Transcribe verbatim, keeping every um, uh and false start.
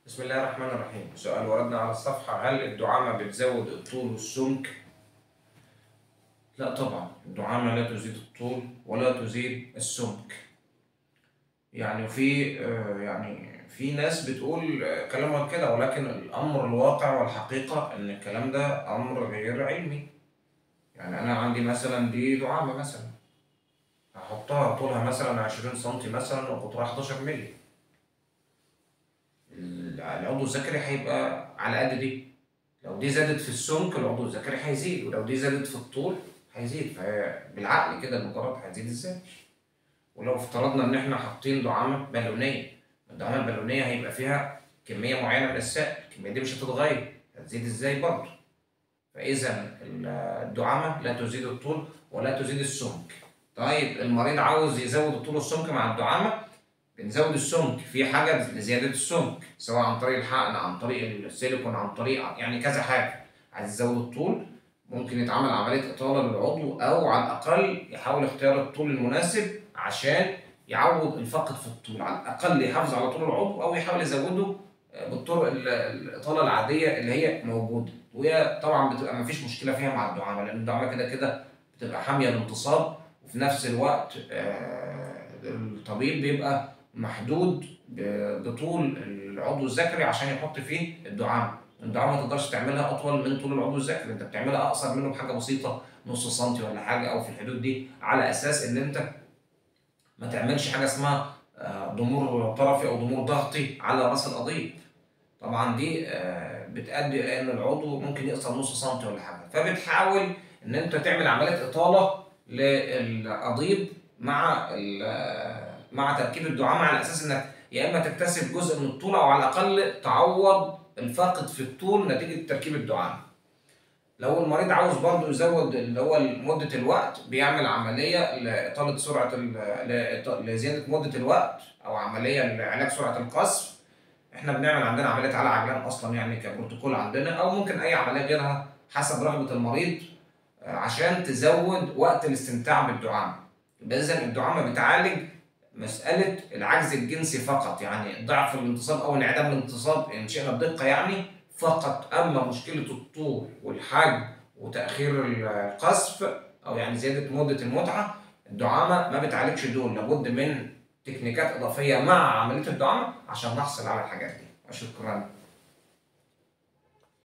بسم الله الرحمن الرحيم. سؤال وردنا على الصفحة: هل الدعامة بتزود الطول والسمك؟ لا طبعا، الدعامة لا تزيد الطول ولا تزيد السمك. يعني في آه، يعني في ناس بتقول آه، كلامها كده، ولكن الأمر الواقع والحقيقة إن الكلام ده أمر غير علمي. يعني أنا عندي مثلا دي دعامة مثلا، هحطها طولها مثلا عشرين سنتي مثلا وقطرها حداشر مللي، العضو الذكري هيبقى على قد دي. لو دي زادت في السمك العضو الذكري هيزيد، ولو دي زادت في الطول هيزيد. فهي بالعقل كده المجرد هتزيد ازاي؟ ولو افترضنا ان احنا حاطين دعامه بالونيه، الدعامه البالونيه هيبقى فيها كميه معينه من السائل، الكميه دي مش هتتغير، هتزيد ازاي برضه؟ فاذا الدعامه لا تزيد الطول ولا تزيد السمك. طيب المريض عاوز يزود الطول والسمك مع الدعامه، بنزود السمك في حاجه لزياده السمك، سواء عن طريق الحقن، عن طريق السيليكون، عن طريق يعني كذا حاجه. عايز يزود الطول، ممكن يتعمل عمليه اطاله للعضو، او على الاقل يحاول اختيار الطول المناسب عشان يعوض الفقد في الطول. على الاقل يحافظ على طول العضو، او يحاول يزوده بالطرق الاطاله العاديه اللي هي موجوده. وهي طبعا بتبقى مفيش مشكله فيها مع الدعامه، لان الدعامه كده كده بتبقى حاميه الانتصاب، وفي نفس الوقت آه، الطبيب بيبقى محدود بطول العضو الذكري عشان يحط فيه الدعامه. الدعامه ما تقدرش تعملها اطول من طول العضو الذكري، انت بتعملها اقصر منه بحاجه بسيطه، نص سنتي ولا حاجه، او في الحدود دي، على اساس ان انت ما تعملش حاجه اسمها آه، ضمور طرفي او ضمور ضغطي على راس القضيب. طبعا دي آه، بتؤدي الى ان العضو ممكن يقصر نص سنتي ولا حاجه، فبتحاول ان انت تعمل عمليه اطاله للقضيب مع مع تركيب الدعامه، على اساس انك يا اما تكتسب جزء من الطول، او على الاقل تعوض الفاقد في الطول نتيجه تركيب الدعامه. لو المريض عاوز برضه يزود اللي هو مده الوقت، بيعمل عمليه لاطاله سرعه لزياده مده الوقت، او عمليه لعلاج سرعه القصف. احنا بنعمل عندنا عمليه على عجلان اصلا يعني كبروتوكول عندنا، او ممكن اي عمليه غيرها حسب رغبه المريض، عشان تزود وقت الاستمتاع بالدعامه. يبقى اذا الدعامه بتعالج مساله العجز الجنسي فقط، يعني ضعف الانتصاب او انعدام الانتصاب ان شئنا بدقه يعني فقط. اما مشكله الطول والحجم وتاخير القذف، او يعني زياده مده المتعه، الدعامه ما بتعالجش دول. لابد من تكنيكات اضافيه مع عمليه الدعامه عشان نحصل على الحاجات دي. شكرا.